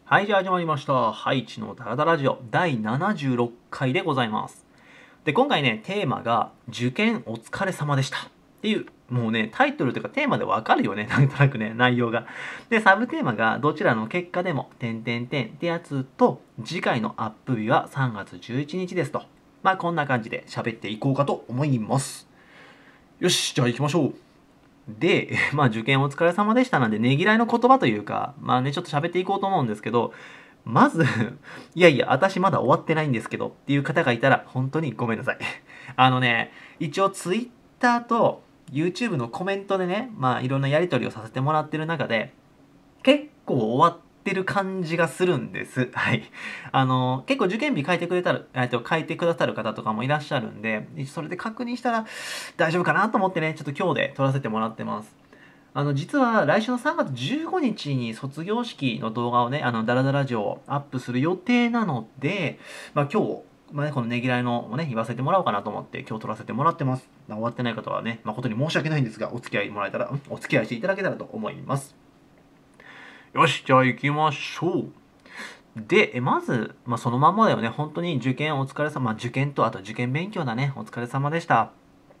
はい、じゃあ始まりました。ハイチのダラダラジオ第76回でございます。で、今回ね、テーマが、受験お疲れ様でした。っていう、もうね、タイトルというかテーマでわかるよね。なんとなくね、内容が。で、サブテーマが、どちらの結果でも、点々点ってやつと、次回のアップ日は3月11日ですと。まあ、こんな感じで喋っていこうかと思います。よし、じゃあ行きましょう。で、まあ受験お疲れ様でしたなんで、ねぎらいの言葉というか、まあね、ちょっと喋っていこうと思うんですけど、まずいやいや、私まだ終わってないんですけどっていう方がいたら、本当にごめんなさい。あのね、一応 Twitter と YouTube のコメントでね、まあいろんなやり取りをさせてもらってる中で、結構終わってる感じがするんです。はい。結構受験日書いてくれたら、書いてくださる方とかもいらっしゃるんで、それで確認したら大丈夫かなと思ってね、ちょっと今日で撮らせてもらってます。実は来週の3月15日に卒業式の動画をね、ダラダラジオをアップする予定なので、まあ今日、まあね、このねぎらいのをね、言わせてもらおうかなと思って今日撮らせてもらってます。終わってない方はね、誠に申し訳ないんですが、お付き合いもらえたら、お付き合いしていただけたらと思います。よし、じゃあ行きましょう。で、まず、そのまんまだよね。本当に受験お疲れ様。受験と、あと受験勉強だね。お疲れ様でした。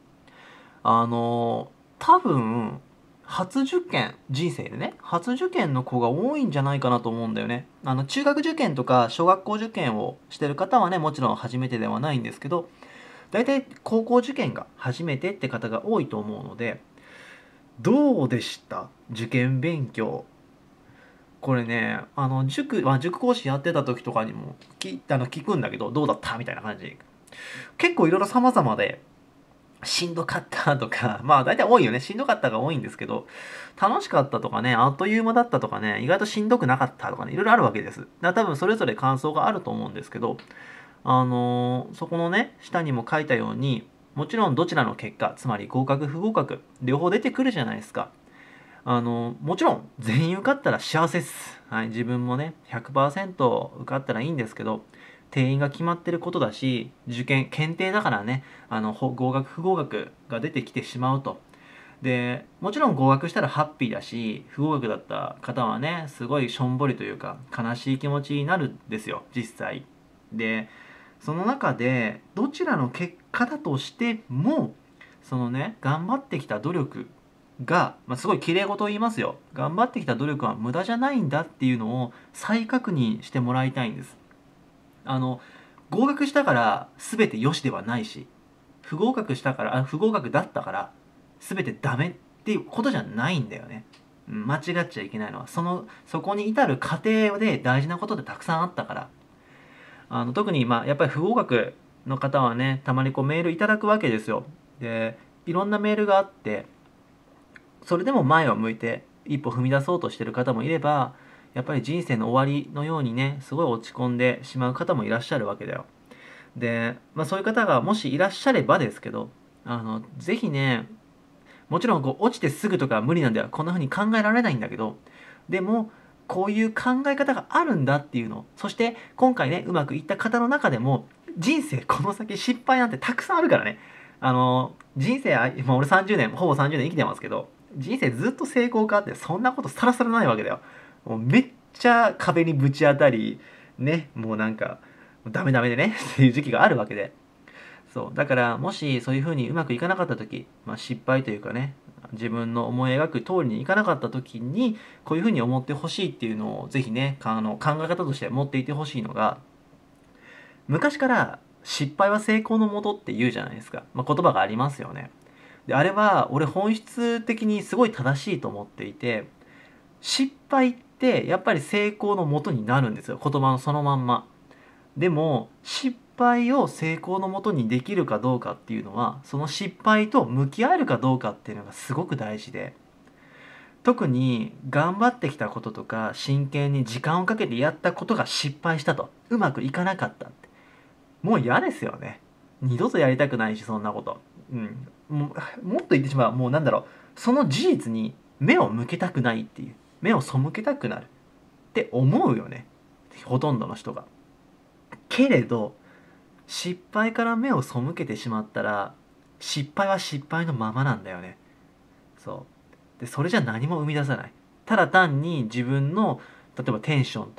多分、初受験、人生でね、初受験の子が多いんじゃないかなと思うんだよね。中学受験とか小学校受験をしてる方はね、もちろん初めてではないんですけど、大体高校受験が初めてって方が多いと思うので、どうでした受験勉強？これね、塾講師やってた時とかにも聞くんだけど、どうだったみたいな感じ。結構いろいろ様々で、しんどかったとか、まあ大体多いよね。しんどかったが多いんですけど、楽しかったとかね、あっという間だったとかね、意外としんどくなかったとかね、いろいろあるわけです。だから多分それぞれ感想があると思うんですけど、そこのね、下にも書いたように、もちろんどちらの結果、つまり合格不合格、両方出てくるじゃないですか。もちろん全員受かったら幸せです。はい、自分もね、100% 受かったらいいんですけど、定員が決まってることだし、受験、検定だからね、合格不合格が出てきてしまうと。で、もちろん合格したらハッピーだし、不合格だった方はね、すごいしょんぼりというか、悲しい気持ちになるんですよ、実際。で、その中で、どちらの結果だとしても、そのね、頑張ってきた努力が、すごい綺麗事を言いますよ。頑張ってきた努力は無駄じゃないんだっていうのを再確認してもらいたいんです。あの、合格したから全て良しではないし、不合格だったから全てダメっていうことじゃないんだよね。間違っちゃいけないのは、そこに至る過程で大事なことでたくさんあったから。特に、やっぱり不合格の方はね、たまにこうメールいただくわけですよ。で、いろんなメールがあって、それでも前を向いて一歩踏み出そうとしてる方もいれば、やっぱり人生の終わりのようにね、すごい落ち込んでしまう方もいらっしゃるわけだよ。で、そういう方がもしいらっしゃればですけど、ぜひね、もちろんこう落ちてすぐとか無理なんではこんな風に考えられないんだけど、でも、こういう考え方があるんだっていうの。そして今回ね、うまくいった方の中でも、人生この先失敗なんてたくさんあるからね。人生、俺30年、ほぼ30年生きてますけど、人生ずっと成功かってそんなことさらさらないわけだよ。もうめっちゃ壁にぶち当たり、ね、もうなんか、ダメダメでねっていう時期があるわけで。そう。だから、もしそういう風にうまくいかなかった時、失敗というかね、自分の思い描く通りにいかなかった時に、こういう風に思ってほしいっていうのを、ぜひね、考え方として持っていてほしいのが、昔から失敗は成功のもとって言うじゃないですか。言葉がありますよね。で、あれは、俺本質的にすごい正しいと思っていて、失敗ってやっぱり成功のもとになるんですよ。言葉のそのまんま。でも失敗を成功のもとにできるかどうかっていうのはその失敗と向き合えるかどうかっていうのがすごく大事で、特に頑張ってきたこととか真剣に時間をかけてやったことが失敗したと、うまくいかなかったって、もう嫌ですよね。二度とやりたくないし、そんなこと。もっと言ってしまう、もうなんだろう、その事実に目を向けたくないっていう、目を背けたくなるって思うよね、ほとんどの人が。けれど失敗から目を背けてしまったら、失敗は失敗のままなんだよね。そうで、それじゃ何も生み出さない。ただ単に自分の例えばテンションとか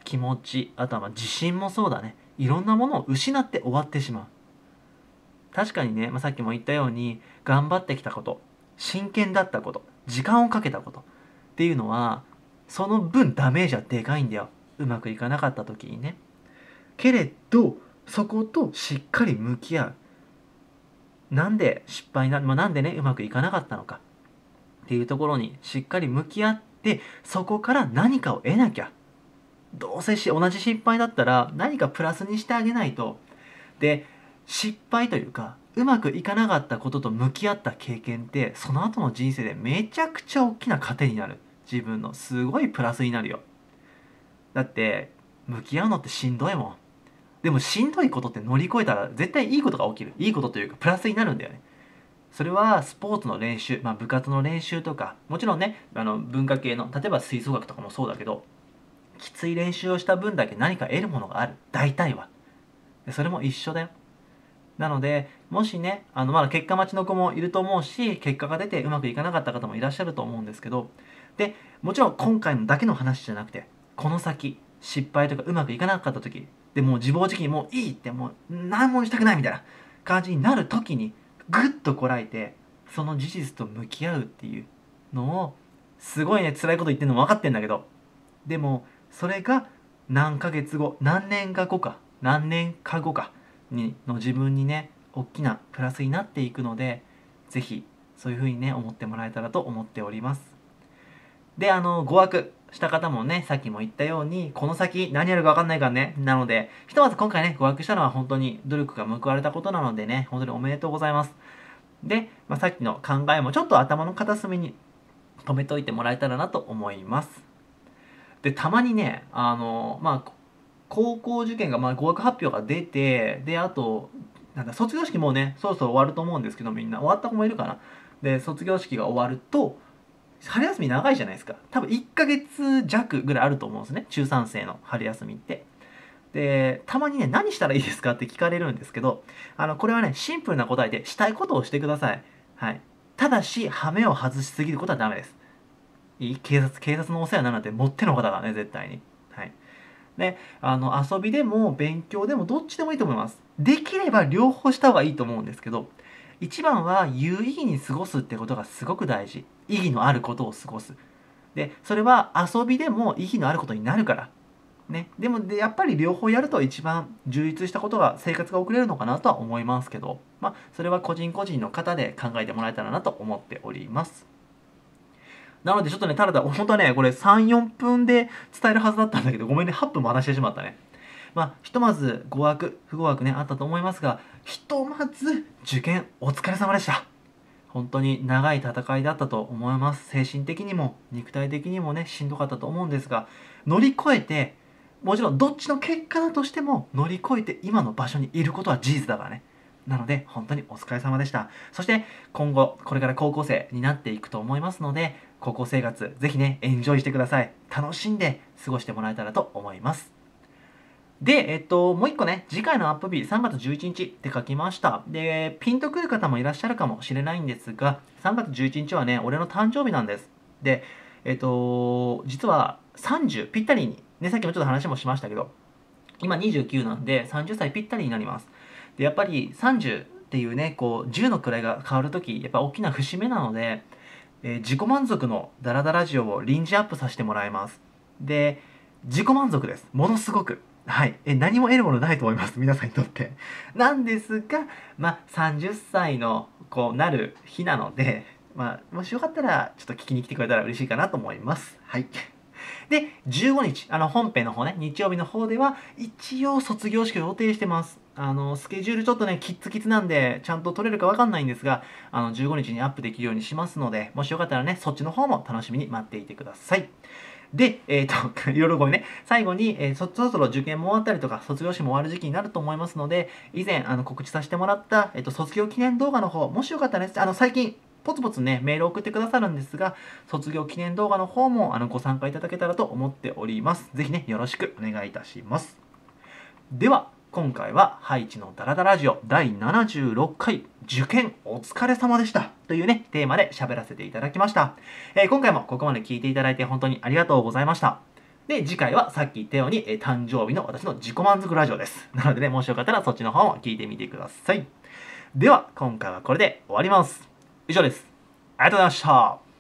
気持ち、あとは自信もそうだね。いろんなものを失って終わってしまう。確かにね、さっきも言ったように、頑張ってきたこと、真剣だったこと、時間をかけたことっていうのは、その分ダメージはでかいんだよ。うまくいかなかった時にね。けれど、そことしっかり向き合う。なんで失敗なんでね、うまくいかなかったのかっていうところにしっかり向き合って、そこから何かを得なきゃ。どうせ同じ失敗だったら何かプラスにしてあげないと。で、失敗というか、うまくいかなかったことと向き合った経験って、その後の人生でめちゃくちゃ大きな糧になる。自分のすごいプラスになるよ。だって、向き合うのってしんどいもん。でもしんどいことって乗り越えたら絶対いいことが起きる。いいことというかプラスになるんだよね。それはスポーツの練習、部活の練習とか、もちろんね、文化系の、例えば吹奏楽とかもそうだけど、きつい練習をした分だけ何か得るものがある。大体は。それも一緒だよ。なので、もしね、まだ結果待ちの子もいると思うし、結果が出てうまくいかなかった方もいらっしゃると思うんですけど、で、もちろん今回のだけの話じゃなくて、この先、失敗とかうまくいかなかった時、でもう自暴自棄にもういいってもう何もしたくないみたいな感じになる時に、ぐっとこらえて、その事実と向き合うっていうのを、すごいね、辛いこと言ってるのも分かってんだけど、でも、それが何ヶ月後、何年か後か、何年か後かの自分にね、大きなプラスになっていくので、ぜひそういう風にね、思ってもらえたらと思っております。で、語学した方もね、さっきも言ったように、この先何やるか分かんないからね。なので、ひとまず今回ね、語学したのは本当に努力が報われたことなのでね、本当におめでとうございます。で、さっきの考えもちょっと頭の片隅に留めておいてもらえたらなと思います。で、たまにね、高校受験が、合格発表が出て、で、あと、卒業式もうね、そろそろ終わると思うんですけど、みんな。終わった子もいるかな。で、卒業式が終わると、春休み長いじゃないですか。多分1ヶ月弱ぐらいあると思うんですね。中3生の春休みって。で、たまにね、何したらいいですかって聞かれるんですけど、これはね、シンプルな答えで、したいことをしてください。はい。ただし、羽目を外しすぎることはダメです。警察のお世話になるなんてもっての方だからね、絶対に。はい。で、遊びでも勉強でもどっちでもいいと思います。できれば両方した方がいいと思うんですけど、一番は有意義に過ごすってことがすごく大事。意義のあることを過ごす。で、それは遊びでも意義のあることになるから。ね。でも、やっぱり両方やると一番充実したことが、生活が送れるのかなとは思いますけど、それは個人個人の方で考えてもらえたらなと思っております。なのでちょっとね、ただ、本当はね、これ3、4分で伝えるはずだったんだけど、ごめんね、8分も話してしまったね。ひとまず語学、不合格ね、あったと思いますが、ひとまず受験お疲れ様でした。本当に長い戦いだったと思います。精神的にも肉体的にもね、しんどかったと思うんですが、乗り越えて、もちろんどっちの結果だとしても乗り越えて今の場所にいることは事実だからね。なので、本当にお疲れ様でした。そして、今後、これから高校生になっていくと思いますので、高校生活、ぜひね、エンジョイしてください。楽しんで過ごしてもらえたらと思います。で、もう一個ね、次回のアップ日、3月11日って書きました。で、ピンとくる方もいらっしゃるかもしれないんですが、3月11日はね、俺の誕生日なんです。で、実は30ぴったりに、ね、さっきもちょっと話もしましたけど、今29なんで30歳ぴったりになります。で、やっぱり30っていうね、こう、10の位が変わるとき、やっぱ大きな節目なので、自己満足のダラダラジオを臨時アップさせてもらいます。で、自己満足です。ものすごく。はい。何も得るものないと思います。皆さんにとって。なんですが、30歳の、なる日なので、もしよかったら、ちょっと聞きに来てくれたら嬉しいかなと思います。はい。で、15日、本編の方ね、日曜日の方では、一応卒業式を予定してます。スケジュールちょっとね、キッツキツなんで、ちゃんと取れるかわかんないんですが、15日にアップできるようにしますので、もしよかったらね、そっちの方も楽しみに待っていてください。で、いろいろごめんね。最後に、そろそろ受験も終わったりとか、卒業式も終わる時期になると思いますので、以前、告知させてもらった、卒業記念動画の方、もしよかったらね、最近、ポツポツね、メールを送ってくださるんですが、卒業記念動画の方もご参加いただけたらと思っております。ぜひね、よろしくお願いいたします。では、今回はハイチのダラダラジオ第76回受験お疲れ様でしたというね、テーマで喋らせていただきました。今回もここまで聞いていただいて本当にありがとうございました。 で、次回はさっき言ったように、誕生日の私の自己満足ラジオです。なのでね、もしよかったらそっちの方も聞いてみてください。では、今回はこれで終わります。以上です。ありがとうございました。